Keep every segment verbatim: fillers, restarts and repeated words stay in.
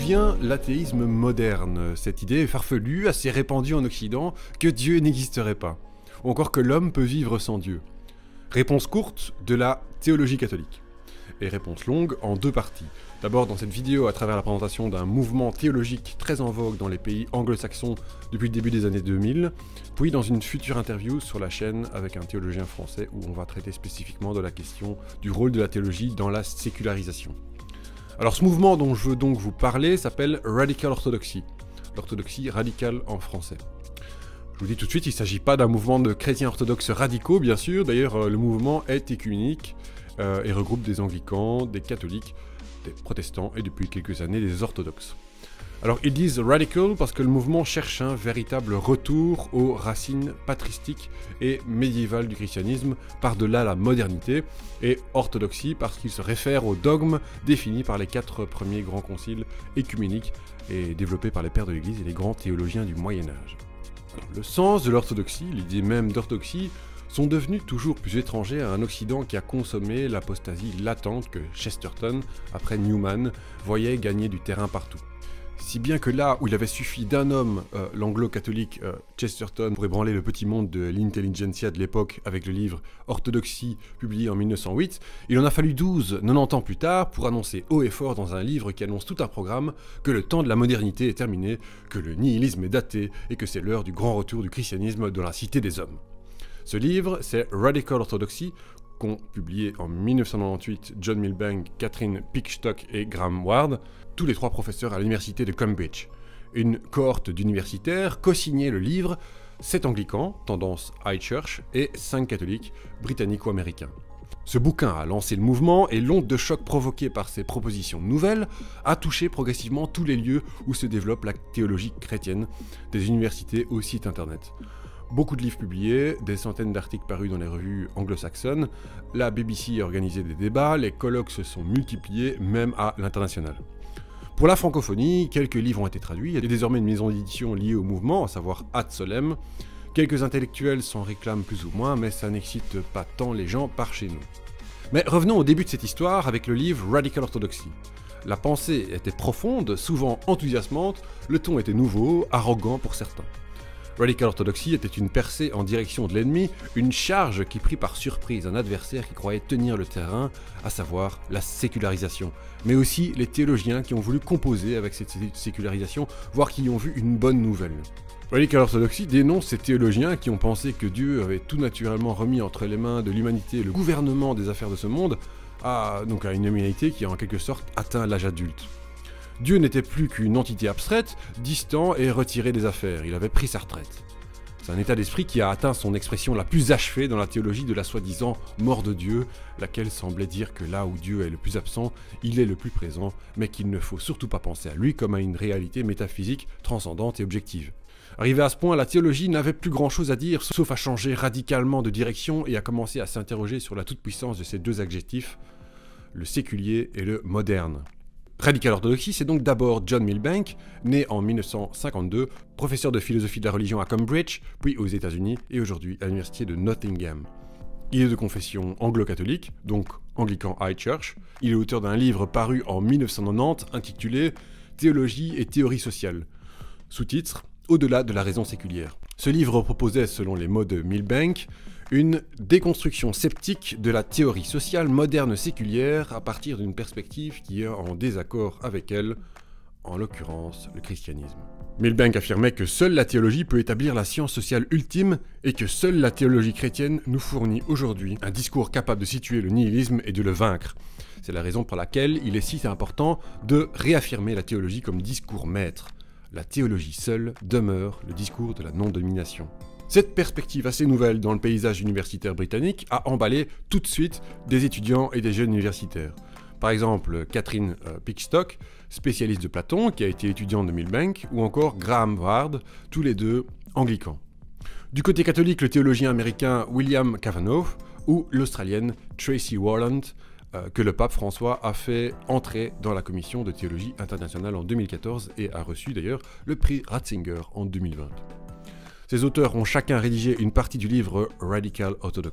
vient l'athéisme moderne, cette idée farfelue, assez répandue en Occident, que Dieu n'existerait pas, ou encore que l'homme peut vivre sans Dieu? Réponse courte de la théologie catholique, et réponse longue en deux parties. D'abord dans cette vidéo à travers la présentation d'un mouvement théologique très en vogue dans les pays anglo-saxons depuis le début des années deux mille, puis dans une future interview sur la chaîne avec un théologien français où on va traiter spécifiquement de la question du rôle de la théologie dans la sécularisation. Alors ce mouvement dont je veux donc vous parler s'appelle Radical Orthodoxy, l'orthodoxie radicale en français. Je vous dis tout de suite, il ne s'agit pas d'un mouvement de chrétiens orthodoxes radicaux bien sûr, d'ailleurs le mouvement est écuménique euh, et regroupe des anglicans, des catholiques, des protestants et depuis quelques années des orthodoxes. Alors ils disent radical parce que le mouvement cherche un véritable retour aux racines patristiques et médiévales du christianisme par-delà la modernité, et orthodoxie parce qu'il se réfère aux dogmes définis par les quatre premiers grands conciles écuméniques et développés par les pères de l'Église et les grands théologiens du Moyen-Âge. Le sens de l'orthodoxie, l'idée même d'orthodoxie, sont devenus toujours plus étrangers à un Occident qui a consommé l'apostasie latente que Chesterton, après Newman, voyait gagner du terrain partout. Si bien que là où il avait suffi d'un homme, euh, l'anglo-catholique euh, Chesterton, pour ébranler le petit monde de l'intelligentsia de l'époque avec le livre Orthodoxie publié en mille neuf cent huit, il en a fallu douze, quatre-vingt-dix ans plus tard pour annoncer haut et fort dans un livre qui annonce tout un programme que le temps de la modernité est terminé, que le nihilisme est daté et que c'est l'heure du grand retour du christianisme dans la cité des hommes. Ce livre, c'est Radical Orthodoxy, qu'ont publié en mille neuf cent quatre-vingt-dix-huit John Milbank, Catherine Pickstock et Graham Ward, tous les trois professeurs à l'université de Cambridge. Une cohorte d'universitaires co-signait le livre, sept anglicans, tendance High Church, et cinq catholiques, britannico-américains. Ce bouquin a lancé le mouvement et l'onde de choc provoquée par ces propositions nouvelles a touché progressivement tous les lieux où se développe la théologie chrétienne, des universités au site internet. Beaucoup de livres publiés, des centaines d'articles parus dans les revues anglo-saxonnes, la B B C a organisé des débats, les colloques se sont multipliés, même à l'international. Pour la francophonie, quelques livres ont été traduits, il y a désormais une maison d'édition liée au mouvement, à savoir Ad Solem. Quelques intellectuels s'en réclament plus ou moins, mais ça n'excite pas tant les gens par chez nous. Mais revenons au début de cette histoire avec le livre Radical Orthodoxy. La pensée était profonde, souvent enthousiasmante, le ton était nouveau, arrogant pour certains. Radical Orthodoxy était une percée en direction de l'ennemi, une charge qui prit par surprise un adversaire qui croyait tenir le terrain, à savoir la sécularisation, mais aussi les théologiens qui ont voulu composer avec cette sécularisation, voire qui y ont vu une bonne nouvelle. Radical Orthodoxy dénonce ces théologiens qui ont pensé que Dieu avait tout naturellement remis entre les mains de l'humanité le gouvernement des affaires de ce monde, à, donc à une humanité qui a en quelque sorte atteint l'âge adulte. Dieu n'était plus qu'une entité abstraite, distant et retiré des affaires, il avait pris sa retraite. C'est un état d'esprit qui a atteint son expression la plus achevée dans la théologie de la soi-disant mort de Dieu, laquelle semblait dire que là où Dieu est le plus absent, il est le plus présent, mais qu'il ne faut surtout pas penser à lui comme à une réalité métaphysique, transcendante et objective. Arrivé à ce point, la théologie n'avait plus grand-chose à dire, sauf à changer radicalement de direction et à commencer à s'interroger sur la toute-puissance de ces deux adjectifs, le séculier et le moderne. Radical Orthodoxy, c'est donc d'abord John Milbank, né en mille neuf cent cinquante-deux, professeur de philosophie de la religion à Cambridge, puis aux États-Unis et aujourd'hui à l'université de Nottingham. Il est de confession anglo-catholique, donc anglican High Church. Il est auteur d'un livre paru en mille neuf cent quatre-vingt-dix intitulé Théologie et théorie sociale, sous-titre Au-delà de la raison séculière. Ce livre proposait, selon les mots de Milbank, une déconstruction sceptique de la théorie sociale moderne séculière à partir d'une perspective qui est en désaccord avec elle, en l'occurrence le christianisme. Milbank affirmait que seule la théologie peut établir la science sociale ultime et que seule la théologie chrétienne nous fournit aujourd'hui un discours capable de situer le nihilisme et de le vaincre. C'est la raison pour laquelle il est si important de réaffirmer la théologie comme discours maître. La théologie seule demeure le discours de la non-domination. Cette perspective assez nouvelle dans le paysage universitaire britannique a emballé tout de suite des étudiants et des jeunes universitaires. Par exemple, Catherine euh, Pickstock, spécialiste de Platon, qui a été étudiante de Milbank, ou encore Graham Ward, tous les deux anglicans. Du côté catholique, le théologien américain William Cavanaugh, ou l'australienne Tracy Warland, euh, que le pape François a fait entrer dans la commission de théologie internationale en deux mille quatorze et a reçu d'ailleurs le prix Ratzinger en deux mille vingt. Ces auteurs ont chacun rédigé une partie du livre Radical Orthodoxy.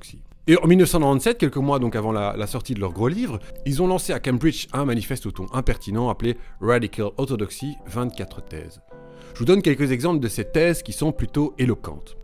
Et en mille neuf cent quatre-vingt-dix-sept, quelques mois donc avant la, la sortie de leur gros livre, ils ont lancé à Cambridge un manifeste au ton impertinent appelé Radical Orthodoxy, vingt-quatre thèses. Je vous donne quelques exemples de ces thèses qui sont plutôt éloquentes.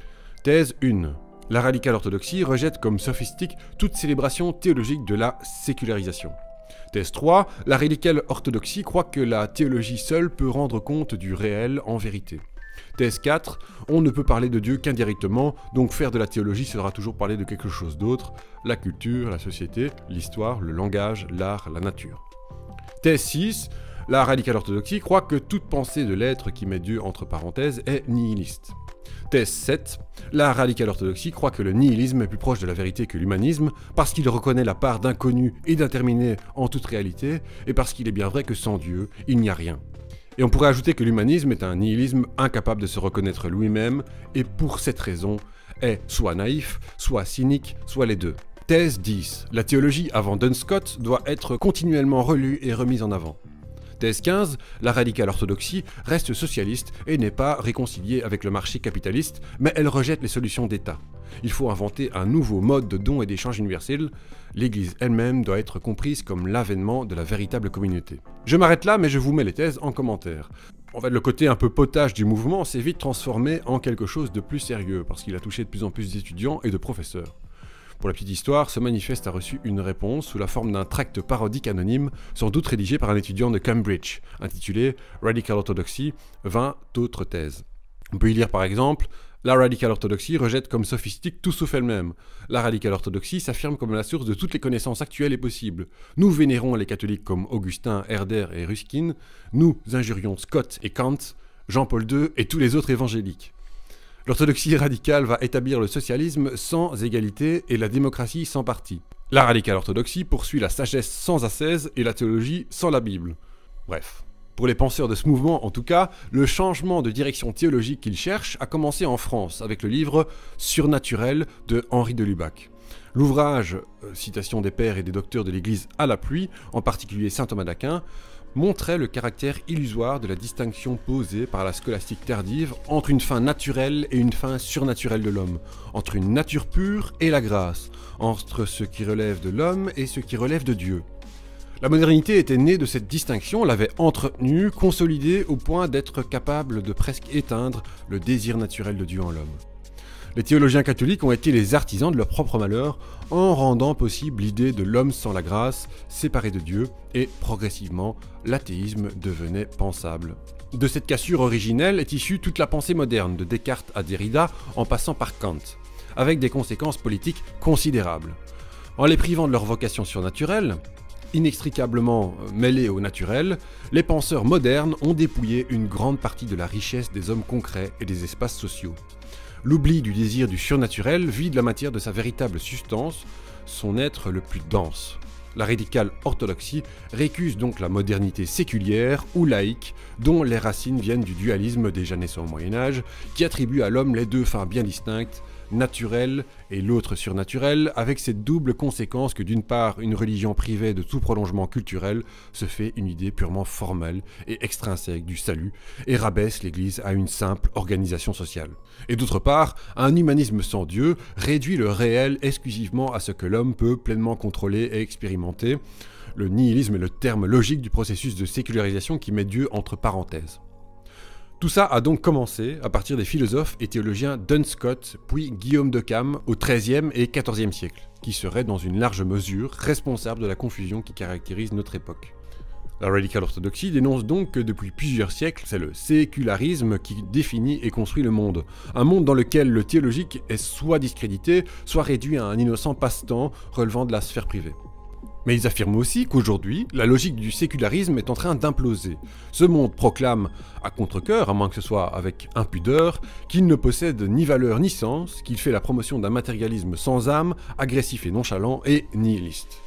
Thèse un. La radicale orthodoxie rejette comme sophistique toute célébration théologique de la sécularisation. Thèse trois. La radicale orthodoxie croit que la théologie seule peut rendre compte du réel en vérité. Thèse quatre. On ne peut parler de Dieu qu'indirectement, donc faire de la théologie sera toujours parler de quelque chose d'autre, la culture, la société, l'histoire, le langage, l'art, la nature. Thèse six. La radicale orthodoxie croit que toute pensée de l'être qui met Dieu entre parenthèses est nihiliste. Thèse sept. La radicale orthodoxie croit que le nihilisme est plus proche de la vérité que l'humanisme parce qu'il reconnaît la part d'inconnu et d'indéterminé en toute réalité et parce qu'il est bien vrai que sans Dieu, il n'y a rien. Et on pourrait ajouter que l'humanisme est un nihilisme incapable de se reconnaître lui-même et pour cette raison est soit naïf, soit cynique, soit les deux. Thèse dix. La théologie avant Duns Scott doit être continuellement relue et remise en avant. Thèse quinze. La radicale orthodoxie reste socialiste et n'est pas réconciliée avec le marché capitaliste, mais elle rejette les solutions d'État. Il faut inventer un nouveau mode de don et d'échange universel. L'Église elle-même doit être comprise comme l'avènement de la véritable communauté. Je m'arrête là, mais je vous mets les thèses en commentaire. En fait, le côté un peu potage du mouvement s'est vite transformé en quelque chose de plus sérieux, parce qu'il a touché de plus en plus d'étudiants et de professeurs. Pour la petite histoire, ce manifeste a reçu une réponse sous la forme d'un tract parodique anonyme, sans doute rédigé par un étudiant de Cambridge, intitulé Radical Orthodoxy, vingt autres thèses. On peut y lire par exemple « La radicale orthodoxie rejette comme sophistique tout sauf elle-même. La radicale orthodoxie s'affirme comme la source de toutes les connaissances actuelles et possibles. Nous vénérons les catholiques comme Augustin, Herder et Ruskin. Nous injurions Scott et Kant, Jean-Paul deux et tous les autres évangéliques. L'orthodoxie radicale va établir le socialisme sans égalité et la démocratie sans parti. La radicale orthodoxie poursuit la sagesse sans ascèse et la théologie sans la Bible. » Bref. Pour les penseurs de ce mouvement, en tout cas, le changement de direction théologique qu'ils cherchent a commencé en France avec le livre « Surnaturel » de Henri de Lubac. L'ouvrage, euh, citation des pères et des docteurs de l'Église à l'appui, en particulier saint Thomas d'Aquin, montrait le caractère illusoire de la distinction posée par la scolastique tardive entre une fin naturelle et une fin surnaturelle de l'homme, entre une nature pure et la grâce, entre ce qui relève de l'homme et ce qui relève de Dieu. La modernité était née de cette distinction, l'avait entretenue, consolidée au point d'être capable de presque éteindre le désir naturel de Dieu en l'homme. Les théologiens catholiques ont été les artisans de leur propre malheur en rendant possible l'idée de l'homme sans la grâce, séparé de Dieu, et progressivement, l'athéisme devenait pensable. De cette cassure originelle est issue toute la pensée moderne, de Descartes à Derrida, en passant par Kant, avec des conséquences politiques considérables. En les privant de leur vocation surnaturelle, inextricablement mêlés au naturel, les penseurs modernes ont dépouillé une grande partie de la richesse des hommes concrets et des espaces sociaux. L'oubli du désir du surnaturel vide la matière de sa véritable substance, son être le plus dense. La radicale orthodoxie récuse donc la modernité séculière ou laïque, dont les racines viennent du dualisme déjà naissant au Moyen-Âge, qui attribue à l'homme les deux fins bien distinctes, naturel et l'autre surnaturel, avec cette double conséquence que d'une part, une religion privée de tout prolongement culturel se fait une idée purement formelle et extrinsèque du salut et rabaisse l'Église à une simple organisation sociale. Et d'autre part, un humanisme sans Dieu réduit le réel exclusivement à ce que l'homme peut pleinement contrôler et expérimenter. Le nihilisme est le terme logique du processus de sécularisation qui met Dieu entre parenthèses. Tout ça a donc commencé à partir des philosophes et théologiens Duns Scott puis Guillaume de Cam au treizième et quatorzième siècle, qui seraient dans une large mesure responsables de la confusion qui caractérise notre époque. La radicale orthodoxie dénonce donc que depuis plusieurs siècles, c'est le sécularisme qui définit et construit le monde. Un monde dans lequel le théologique est soit discrédité, soit réduit à un innocent passe-temps relevant de la sphère privée. Mais ils affirment aussi qu'aujourd'hui, la logique du sécularisme est en train d'imploser. Ce monde proclame, à contre-cœur, à moins que ce soit avec impudeur, qu'il ne possède ni valeur ni sens, qu'il fait la promotion d'un matérialisme sans âme, agressif et nonchalant, et nihiliste.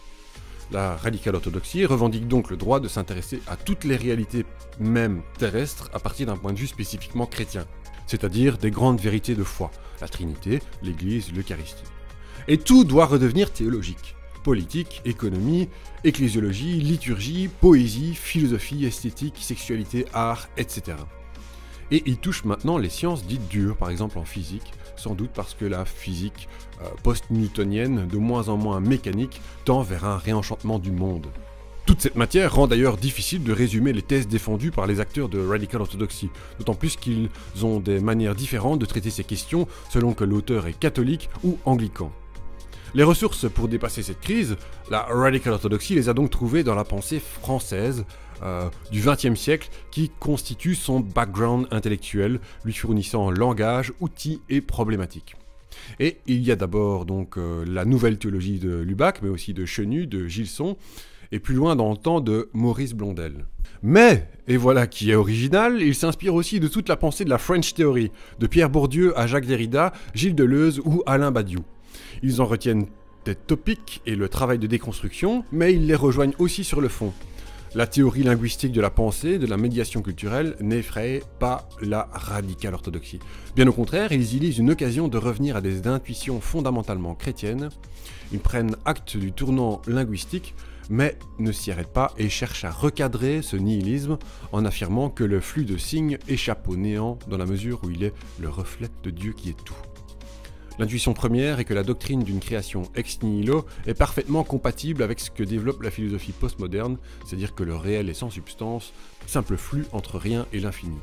La radicale orthodoxie revendique donc le droit de s'intéresser à toutes les réalités, même terrestres, à partir d'un point de vue spécifiquement chrétien, c'est-à-dire des grandes vérités de foi, la Trinité, l'Église, l'Eucharistie. Et tout doit redevenir théologique. Politique, économie, ecclésiologie, liturgie, poésie, philosophie, esthétique, sexualité, art, et cetera. Et il touche maintenant les sciences dites dures, par exemple en physique, sans doute parce que la physique euh, post-newtonienne, de moins en moins mécanique, tend vers un réenchantement du monde. Toute cette matière rend d'ailleurs difficile de résumer les thèses défendues par les acteurs de Radical Orthodoxy, d'autant plus qu'ils ont des manières différentes de traiter ces questions selon que l'auteur est catholique ou anglican. Les ressources pour dépasser cette crise, la Radical Orthodoxy les a donc trouvées dans la pensée française euh, du vingtième siècle qui constitue son background intellectuel, lui fournissant langage, outils et problématiques. Et il y a d'abord donc euh, la nouvelle théologie de Lubac, mais aussi de Chenu, de Gilson, et plus loin dans le temps de Maurice Blondel. Mais, et voilà qui est original, il s'inspire aussi de toute la pensée de la French Theory, de Pierre Bourdieu à Jacques Derrida, Gilles Deleuze ou Alain Badiou. Ils en retiennent des topics et le travail de déconstruction, mais ils les rejoignent aussi sur le fond. La théorie linguistique de la pensée, de la médiation culturelle, n'effraie pas la radicale orthodoxie. Bien au contraire, ils y lisent une occasion de revenir à des intuitions fondamentalement chrétiennes. Ils prennent acte du tournant linguistique, mais ne s'y arrêtent pas et cherchent à recadrer ce nihilisme en affirmant que le flux de signes échappe au néant dans la mesure où il est le reflet de Dieu qui est tout. L'intuition première est que la doctrine d'une création ex nihilo est parfaitement compatible avec ce que développe la philosophie postmoderne, c'est-à-dire que le réel est sans substance, simple flux entre rien et l'infini.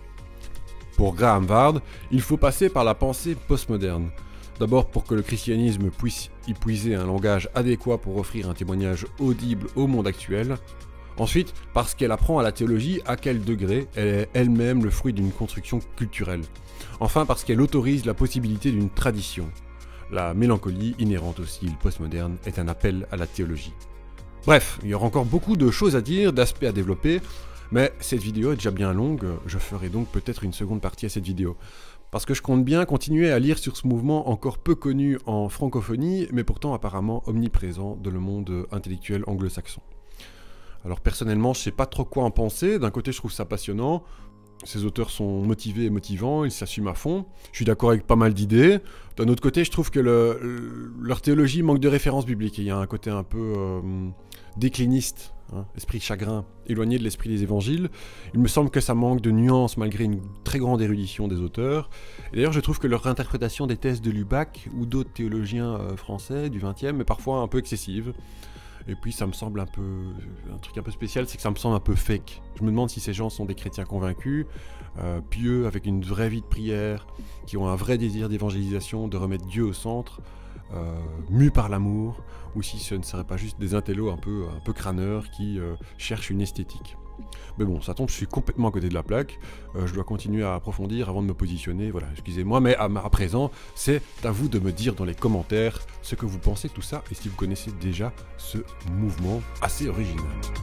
Pour Graham Ward, il faut passer par la pensée postmoderne. D'abord pour que le christianisme puisse y puiser un langage adéquat pour offrir un témoignage audible au monde actuel. Ensuite, parce qu'elle apprend à la théologie à quel degré elle est elle-même le fruit d'une construction culturelle. Enfin, parce qu'elle autorise la possibilité d'une tradition. La mélancolie inhérente au style postmoderne est un appel à la théologie. Bref, il y aura encore beaucoup de choses à dire, d'aspects à développer, mais cette vidéo est déjà bien longue, je ferai donc peut-être une seconde partie à cette vidéo. Parce que je compte bien continuer à lire sur ce mouvement encore peu connu en francophonie, mais pourtant apparemment omniprésent dans le monde intellectuel anglo-saxon. Alors personnellement, je sais pas trop quoi en penser. D'un côté, je trouve ça passionnant. Ces auteurs sont motivés et motivants, ils s'assument à fond. Je suis d'accord avec pas mal d'idées. D'un autre côté, je trouve que le, le, leur théologie manque de références bibliques. Il y a un côté un peu euh, décliniste, hein, esprit chagrin, éloigné de l'esprit des évangiles. Il me semble que ça manque de nuances malgré une très grande érudition des auteurs. Et d'ailleurs, je trouve que leur interprétation des thèses de Lubac ou d'autres théologiens euh, français du vingtième est parfois un peu excessive. Et puis ça me semble un peu... un truc un peu spécial, c'est que ça me semble un peu fake. Je me demande si ces gens sont des chrétiens convaincus, euh, pieux, avec une vraie vie de prière, qui ont un vrai désir d'évangélisation, de remettre Dieu au centre, euh, mus par l'amour, ou si ce ne seraient pas juste des intellos un peu, un peu crâneurs qui euh, cherchent une esthétique. Mais bon, ça tombe, je suis complètement à côté de la plaque, euh, je dois continuer à approfondir avant de me positionner, voilà, excusez-moi, mais à, à présent, c'est à vous de me dire dans les commentaires ce que vous pensez de tout ça, et si vous connaissez déjà ce mouvement assez original.